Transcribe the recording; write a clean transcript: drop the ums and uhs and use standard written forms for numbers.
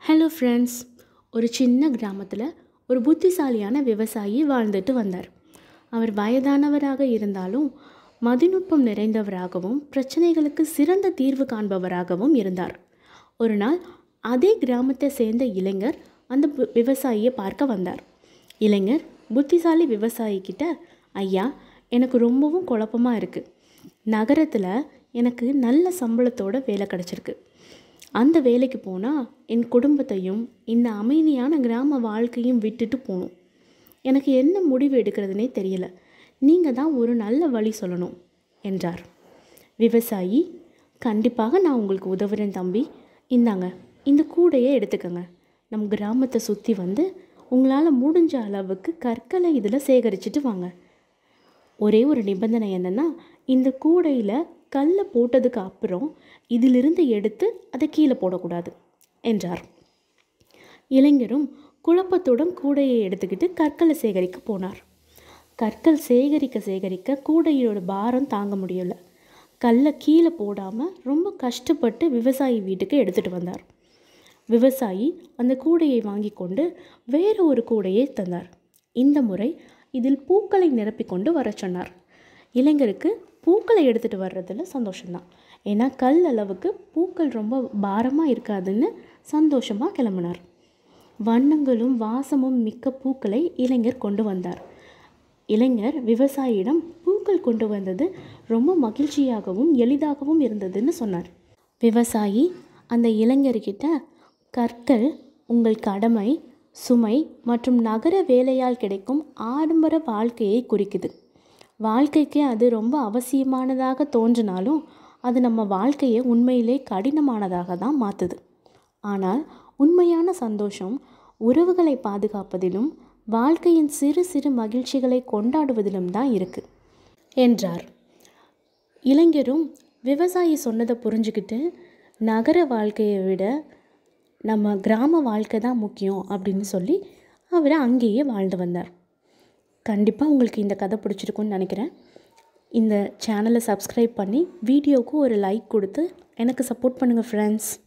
Hello friends, ஒரு சின்ன கிராமத்தில் ஒரு புத்திசாலியான விவசாயி வாழ்ந்துட்டு வந்தார். அவர் வயதானவராக இருந்தாலும் மதிநுட்பம் நிறைந்தவராகவும் பிரச்சனைகளுக்கு சிறந்த தீர்வு காண்பவராகவும் இருந்தார். ஒரு நாள் அதே கிராமத்தை சேர்ந்த இளைஞர் அந்த விவசாயியை பார்க்க வந்தார். இளைஞர் புத்திசாலி விவசாயி கிட்ட, ஐயா, எனக்கு ரொம்பவும் குழப்பமாக இருக்குது. நகரத்தில் எனக்கு நல்ல சம்பளத்தோட வேலை கிடச்சிருக்கு. அந்த வேலைக்கு போனால் என் குடும்பத்தையும் இந்த அமைதியான கிராம வாழ்க்கையும் விட்டுட்டு போகணும். எனக்கு என்ன முடிவு எடுக்கிறதுனே தெரியல. நீங்கள் தான் ஒரு நல்ல வழி சொல்லணும் என்றார். விவசாயி, கண்டிப்பாக நான் உங்களுக்கு உதவுறேன் தம்பி. இந்தாங்க, இந்த கூடையை எடுத்துக்கங்க. நம் கிராமத்தை சுற்றி வந்து உங்களால் முடிஞ்ச அளவுக்கு கற்களை இதில் சேகரிச்சுட்டு வாங்க. ஒரே ஒரு நிபந்தனை என்னென்னா, இந்த கூடையில் கல்லை போட்டதுக்கு அப்புறம் இதிலிருந்து எடுத்து அதை கீழே போடக்கூடாது என்றார். இளைஞரும் குழப்பத்துடன் கூடையை எடுத்துக்கிட்டு கற்களை சேகரிக்க போனார். கற்கள் சேகரிக்க கூடையோட பாரம் தாங்க முடியல. கல்லை கீழே போடாமல் ரொம்ப கஷ்டப்பட்டு விவசாயி வீட்டுக்கு எடுத்துகிட்டு வந்தார். விவசாயி அந்த கூடையை வாங்கி கொண்டு வேறு ஒரு கூடையை தந்தார். இந்த முறை இதில் பூக்களை நிரப்பிக்கொண்டு வர சொன்னார். இளைஞருக்கு பூக்களை எடுத்துகிட்டு வர்றதில் சந்தோஷம்தான். ஏன்னா கல் அளவுக்கு பூக்கள் ரொம்ப பாரமாக இருக்காதுன்னு சந்தோஷமாக கிளம்பினார். வண்ணங்களும் வாசமும் மிக்க பூக்களை இளைஞர் கொண்டு வந்தார். இளைஞர் விவசாயியிடம் பூக்கள் கொண்டு வந்தது ரொம்ப மகிழ்ச்சியாகவும் எளிதாகவும் இருந்ததுன்னு சொன்னார். விவசாயி அந்த இளைஞர்கிட்ட, கற்கள் உங்கள் கடமை, சுமை மற்றும் நகர வேலையால் கிடைக்கும் ஆடம்பர வாழ்க்கையை குறிக்குது. வாழ்க்கைக்கு அது ரொம்ப அவசியமானதாக தோன்றினாலும் அது நம்ம வாழ்க்கையை உண்மையிலே கடினமானதாக தான் மாற்றுது. ஆனால் உண்மையான சந்தோஷம் உறவுகளை பாதுகாப்பதிலும் வாழ்க்கையின் சிறு சிறு மகிழ்ச்சிகளை கொண்டாடுவதிலும் தான் இருக்குது என்றார். இளைஞரும் விவசாயி சொன்னதை புரிஞ்சுக்கிட்டு, நகர வாழ்க்கையை விட நம்ம கிராம வாழ்க்கை தான் முக்கியம் அப்படின்னு சொல்லி அவர் அங்கேயே வாழ்ந்து வந்தார். கண்டிப்பாக உங்களுக்கு இந்த கதை பிடிச்சிருக்குன்னு நினைக்கிறேன். இந்த சேனலை சப்ஸ்கிரைப் பண்ணி வீடியோவுக்கு ஒரு லைக் கொடுத்து எனக்கு சப்போர்ட் பண்ணுங்கள் ஃப்ரெண்ட்ஸ்.